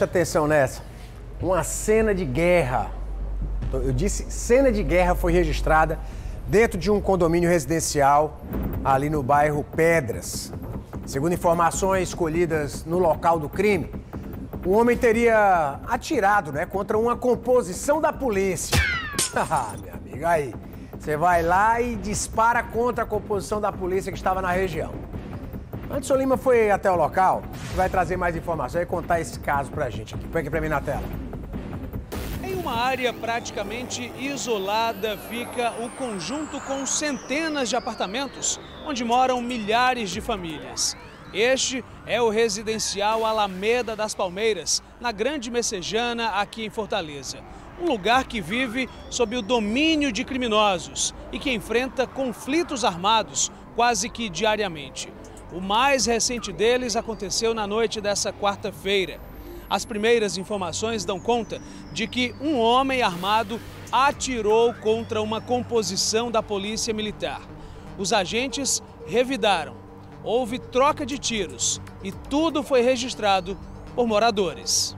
Preste atenção nessa. Uma cena de guerra. Eu disse cena de guerra foi registrada dentro de um condomínio residencial ali no bairro Pedras. Segundo informações colhidas no local do crime, o homem teria atirado, contra uma composição da polícia. Ah, minha amiga, aí. Você vai lá e dispara contra a composição da polícia que estava na região. Anderson Lima foi até o local e vai trazer mais informações e contar esse caso pra gente aqui. Põe aqui pra mim na tela. Em uma área praticamente isolada fica o conjunto com centenas de apartamentos, onde moram milhares de famílias. Este é o residencial Alameda das Palmeiras, na Grande Messejana, aqui em Fortaleza. Um lugar que vive sob o domínio de criminosos e que enfrenta conflitos armados quase que diariamente. O mais recente deles aconteceu na noite dessa quarta-feira. As primeiras informações dão conta de que um homem armado atirou contra uma composição da Polícia Militar. Os agentes revidaram, houve troca de tiros e tudo foi registrado por moradores.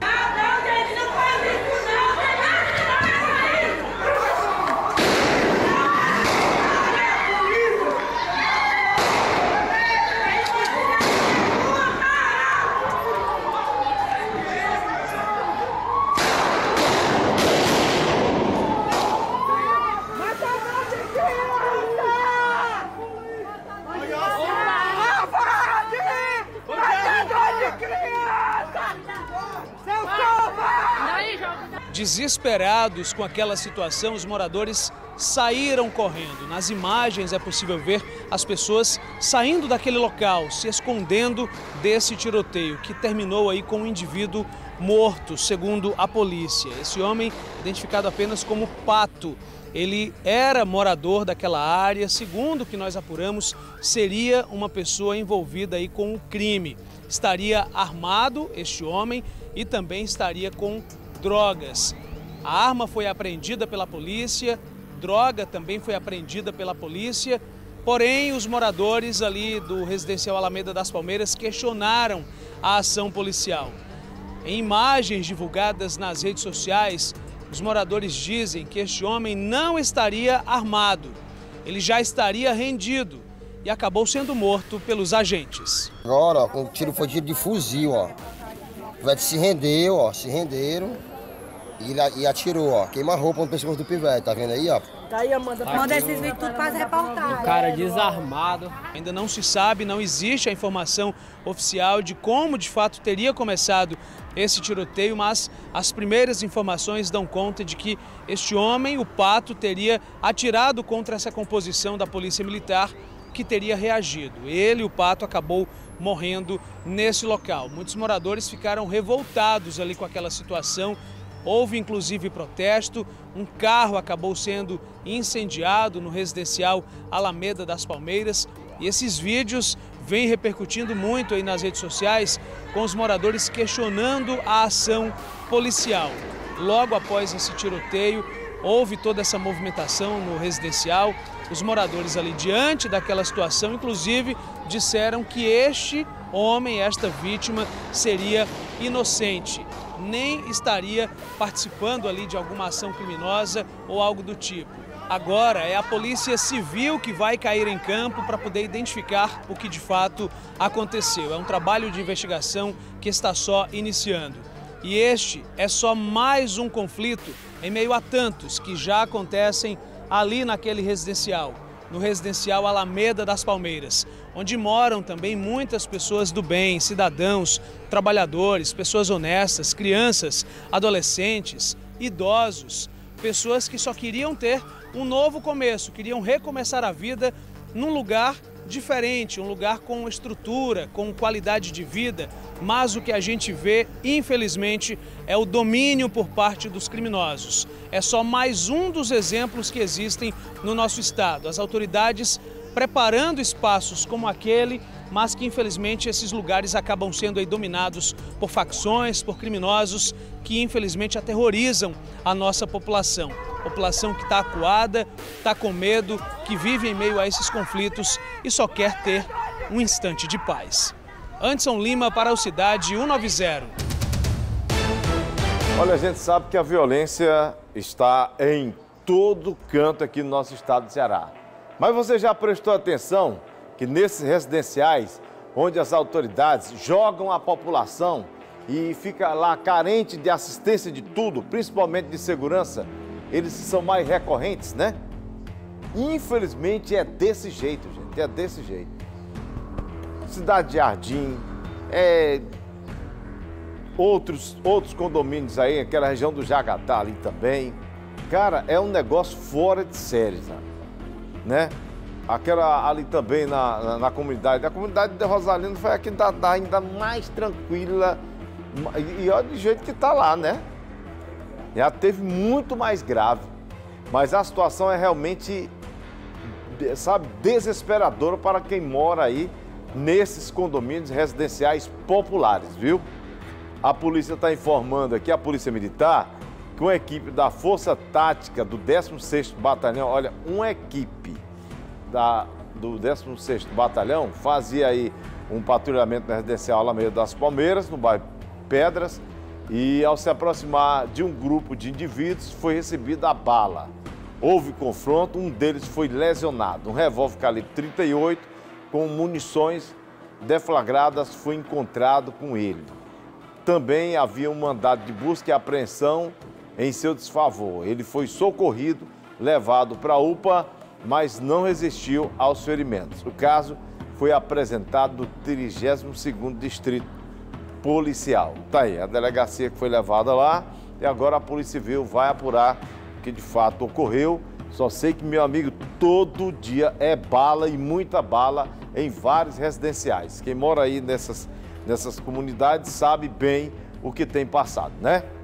Desesperados com aquela situação, os moradores saíram correndo. Nas imagens é possível ver as pessoas saindo daquele local, se escondendo desse tiroteio, que terminou aí com um indivíduo morto, segundo a polícia. Esse homem, identificado apenas como Pato, ele era morador daquela área, segundo o que nós apuramos, seria uma pessoa envolvida aí com o crime. Estaria armado este homem e também estaria com drogas. A arma foi apreendida pela polícia, droga também foi apreendida pela polícia, porém os moradores ali do residencial Alameda das Palmeiras questionaram a ação policial. Em imagens divulgadas nas redes sociais, os moradores dizem que este homem não estaria armado, ele já estaria rendido e acabou sendo morto pelos agentes. Agora, o tiro foi tiro de fuzil, ó. O pivete se rendeu, ó, se renderam e atirou, ó. Queima-roupa no pescoço do pivete, tá vendo aí, ó? Tá aí, manda esses vídeos tudo para reportar. O cara desarmado. Ainda não se sabe, não existe a informação oficial de como de fato teria começado esse tiroteio, mas as primeiras informações dão conta de que este homem, o Pato, teria atirado contra essa composição da Polícia Militar, que teria reagido. Ele, o Pato, acabou morrendo nesse local. Muitos moradores ficaram revoltados ali com aquela situação. Houve inclusive protesto, um carro acabou sendo incendiado no residencial Alameda das Palmeiras e esses vídeos vêm repercutindo muito aí nas redes sociais com os moradores questionando a ação policial. Logo após esse tiroteio, houve toda essa movimentação no residencial. Os moradores ali, diante daquela situação, inclusive, disseram que este homem, esta vítima, seria inocente, nem estaria participando ali de alguma ação criminosa ou algo do tipo. Agora é a Polícia Civil que vai cair em campo para poder identificar o que de fato aconteceu. É um trabalho de investigação que está só iniciando. E este é só mais um conflito em meio a tantos que já acontecem ali naquele residencial, no residencial Alameda das Palmeiras, onde moram também muitas pessoas do bem, cidadãos, trabalhadores, pessoas honestas, crianças, adolescentes, idosos, pessoas que só queriam ter um novo começo, queriam recomeçar a vida num lugar diferente, um lugar com estrutura, com qualidade de vida, mas o que a gente vê, infelizmente, é o domínio por parte dos criminosos. É só mais um dos exemplos que existem no nosso estado. As autoridades preparando espaços como aquele, mas que infelizmente esses lugares acabam sendo aí dominados por facções, por criminosos que infelizmente aterrorizam a nossa população. População que está acuada, está com medo, que vive em meio a esses conflitos e só quer ter um instante de paz. Anderson Lima para o Cidade 190. Olha, a gente sabe que a violência está em todo canto aqui no nosso estado do Ceará. Mas você já prestou atenção que nesses residenciais, onde as autoridades jogam a população e fica lá carente de assistência de tudo, principalmente de segurança, eles são mais recorrentes, né? Infelizmente é desse jeito, gente, é desse jeito. Cidade de Jardim, outros condomínios aí, aquela região do Jagatá ali também. Cara, é um negócio fora de série, sabe? Né? Aquela ali também na comunidade. A comunidade de Rosalino foi a que tá ainda mais tranquila. E olha do jeito que tá lá, né? Já teve muito mais grave. Mas a situação é realmente, sabe, desesperadora para quem mora aí nesses condomínios residenciais populares, viu? A polícia está informando aqui, a Polícia Militar, que uma equipe da Força Tática do 16º Batalhão, olha, uma equipe do 16º Batalhão fazia aí um patrulhamento na residencial Alameda das Palmeiras, no bairro Pedras, e ao se aproximar de um grupo de indivíduos, foi recebida a bala. Houve confronto, um deles foi lesionado. Um revólver calibre 38 com munições deflagradas foi encontrado com ele. Também havia um mandado de busca e apreensão em seu desfavor. Ele foi socorrido, levado para a UPA, mas não resistiu aos ferimentos. O caso foi apresentado no 32º Distrito Policial. Tá aí, a delegacia que foi levada lá e agora a Polícia Civil vai apurar o que de fato ocorreu. Só sei que, meu amigo, todo dia é bala e muita bala em vários residenciais. Quem mora aí nessas comunidades sabe bem o que tem passado, né?